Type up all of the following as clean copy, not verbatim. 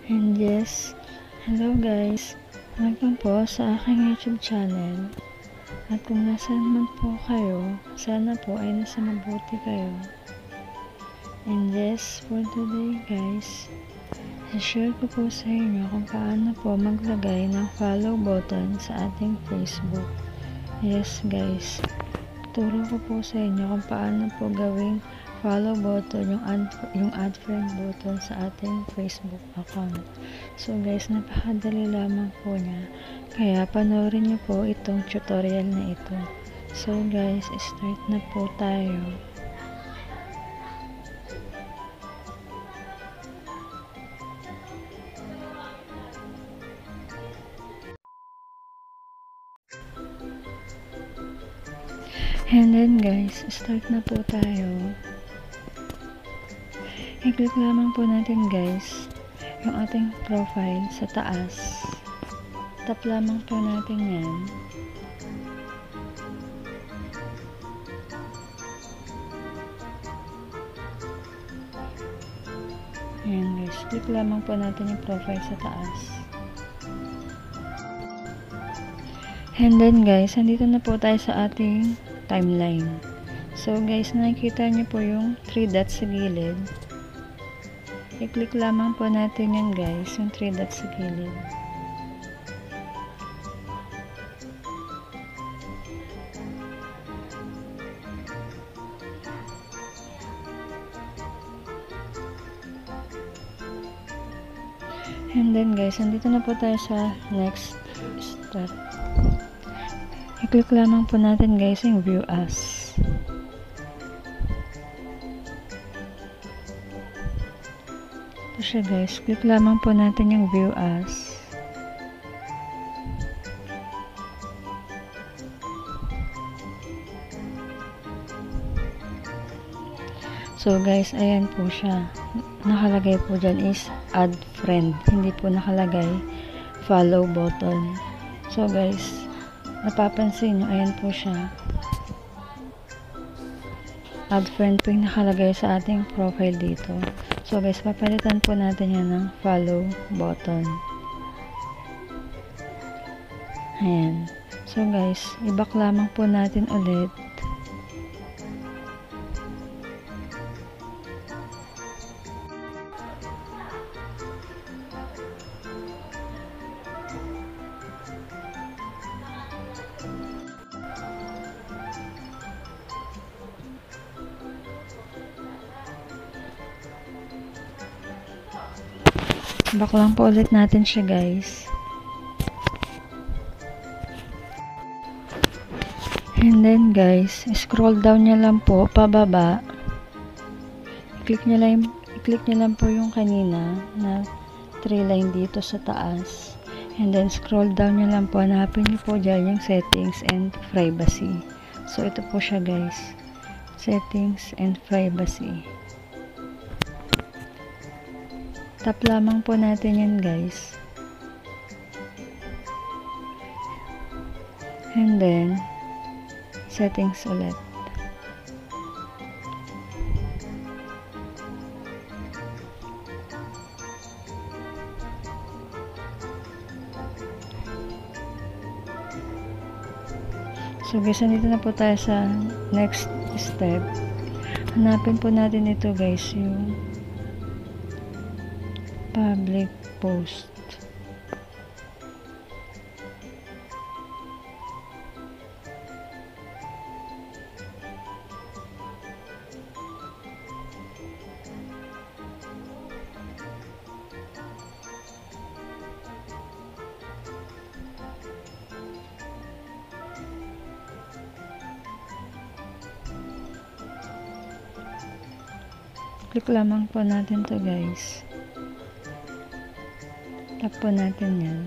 And yes, hello guys, welcome po sa aking YouTube channel. At kung nasaan man po kayo, sana po ay nasa mabuti kayo. And yes, for today guys, i-share ko po sa inyo kung paano po maglagay ng follow button sa ating Facebook. Yes guys, turo ko po sa inyo kung paano po gawing follow button, yung add friend button sa ating Facebook account. So guys, napakadali lamang po niya. Kaya panoorin niyo po itong tutorial na ito. So guys, start na po tayo. And then guys, start na po tayo. I-click lamang po natin guys yung ating profile sa taas. Tap lamang po natin yan. Ayan guys, click lamang po natin yung profile sa taas. And then guys, andito na po tayo sa ating timeline. So guys, nakikita nyo po yung 3 dots sa gilid. I-click lamang po natin yan guys, yung 3 dots sa gilid. And then guys, andito na po tayo sa next step. I-click lamang po natin guys yung view as. Ito siya guys, click lamang po natin yung view as. So guys, ayan po siya. Nakalagay po dyan is add friend. Hindi po nakalagay follow button. So guys, napapansin nyo, ayan po siya. Add friend po yung nakalagay sa ating profile dito. So guys, papalitan po natin yan ng follow button. Ayan. So guys, i-back lamang po natin ulit. Back lang po ulit natin siya guys. And then guys, scroll down niya lang po pababa. I-click niya lang po yung kanina na 3 line dito sa taas. And then scroll down niya lang po. Hanapin niyo po dyan yung settings and privacy. So ito po siya guys. Settings and privacy. Tap lamang po natin yan guys. And then settings ulit. So guys, nandito na po tayo sa next step. Hanapin po natin ito guys, yung public post. Click lamang po natin to guys. Tap po natin yan.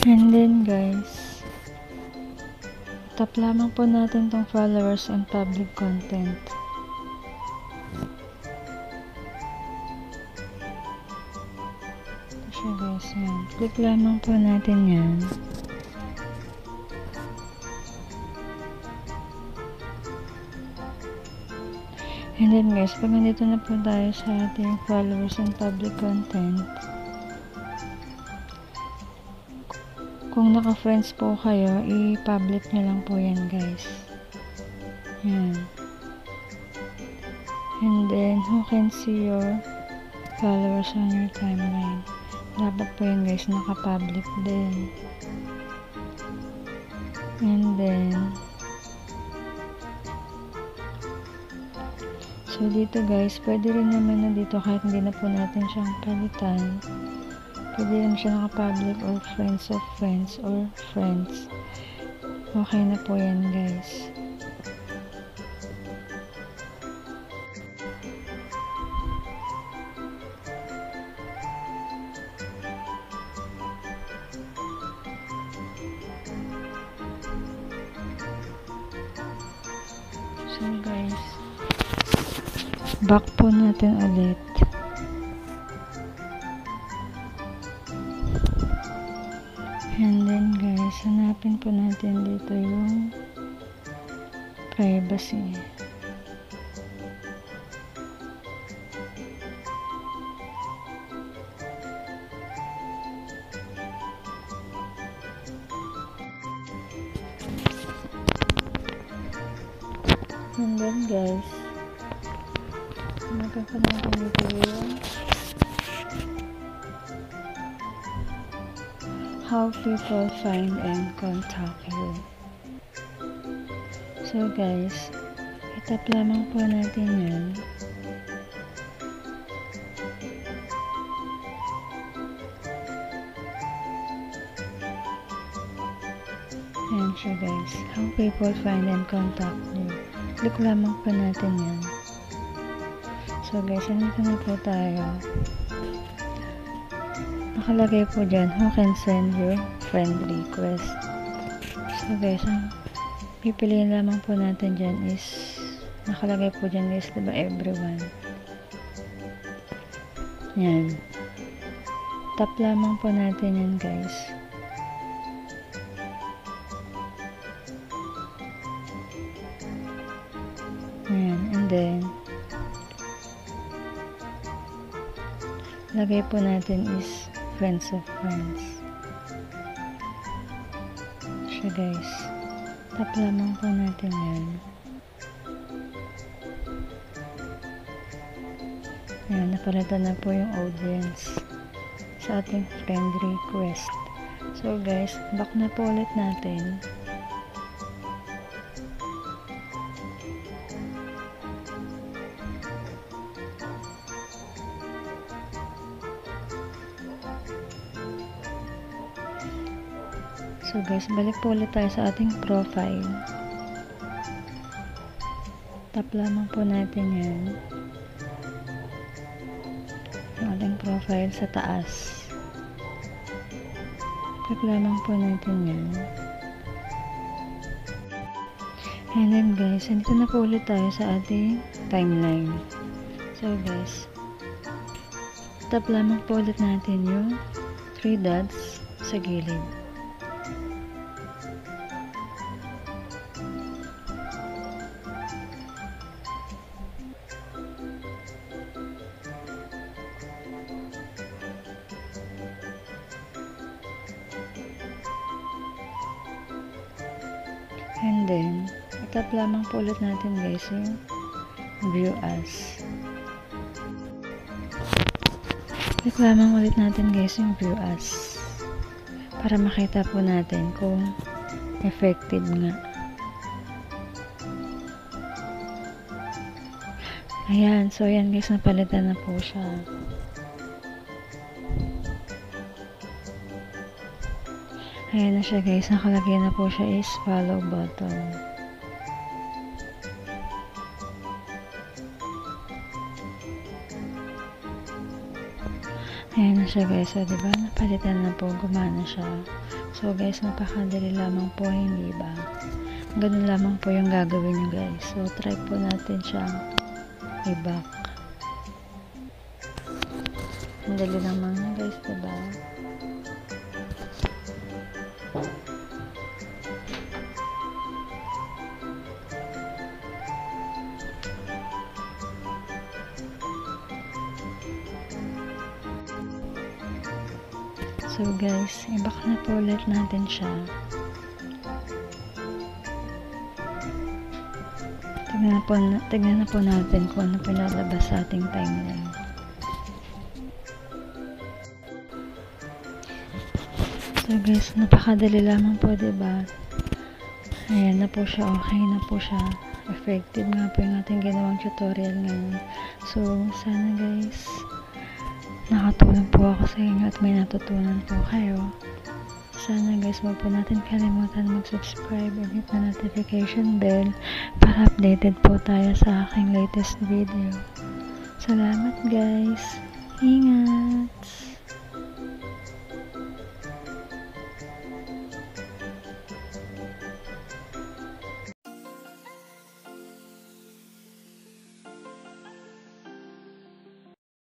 And then guys, tap lamang po natin tong followers and public content. Ito siya guys, yan. Click lamang po natin yan. And then guys, pag nandito na po tayo sa ating followers and public content, kung naka-friends po kayo, i-public nyo lang po yan guys. Yan. And then, who can see your followers on your timeline? Dapat po yan guys, naka-public din. And then, so dito guys, pwede rin naman na dito kahit hindi na po natin siyang palitan. Pwede rin siya naka-public or friends of friends or friends. Okay na po yan guys. So guys, back po natin ulit. And then guys, hanapin po natin dito yung privacy. And then guys, hanapin natin dito yung how people find and contact you. So guys, itap lamang po natin yan. Ayan siya guys, how people find and contact you. Click lamang po natin yan. So guys, nandito na po tayo. Nakalagay po dyan, who can send your friend request. So guys, ang pipiliin lamang po natin dyan is, nakalagay po dyan guys, diba, everyone. Yan. Tap lamang po natin yan guys. Yan, and then, lagay po natin is friends of friends. Siya guys. Tap lamang po natin yan. Ayan, napalitan na po yung audience sa ating friend request. So guys, back na po ulit natin. So guys, balik po ulit tayo sa ating profile. Tap lamang po natin yan. Yung ating profile sa taas. Tap lamang po natin yan. And then guys, nandito na po ulit tayo sa ating timeline. So guys, tap lamang po ulit natin yung 3 dots sa gilid. And then, itap lamang po ulit natin guys yung view as. Click lamang ulit natin guys yung view as. Para makita po natin kung effective nga. Ayan, so ayan guys, napalitan na po siya. Ayan na siya guys, nakalagay na po siya is follow button. Ayan na siya guys, so diba napalitan na po, gumana siya. So guys, napakadali lamang po, hindi ba? Ganun lamang po yung gagawin nyo guys. So try po natin siyang i-back. Ang dali naman guys, diba? So guys, i-back na po ulit natin siya. Tignan na po natin kung ano pinalabas sa ating timeline. So guys, napakadali lamang po, diba? Ayan na po siya, okay na po siya. Effective nga po yung ating ginawang tutorial ngayon. So, sana guys, nakatulong po ako sa inyo at may natutunan po kayo. Sana guys, huwag po natin kalimutan mag-subscribe and hit the notification bell para updated po tayo sa aking latest video. Salamat guys! Ingat!